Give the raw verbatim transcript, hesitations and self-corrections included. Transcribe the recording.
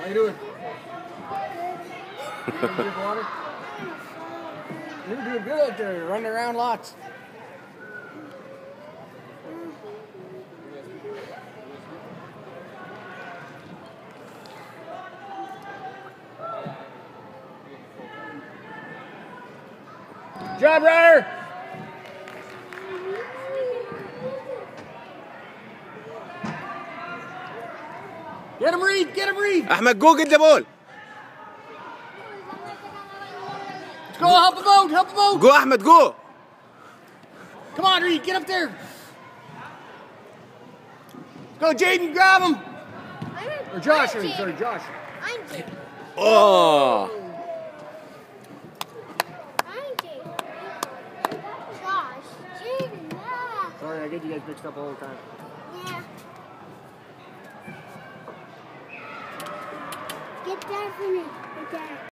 you doing? You gonna drink water? You're doing good out there. You're running around lots. Good job, Ryder! Get him, Reed! Get him, Reed! Ahmed, go get the ball. Let's go, help him out! Help him out! Go, Ahmed, go! Come on, Reed, get up there! Let's go, Jaden, grab him! Or Josh, Reed, sorry, Josh. I'm Jaden. Oh! I'm Jaden. Josh. Jaden, yeah. Sorry, I get you guys mixed up all the time. Yeah. Get that for me. Get that.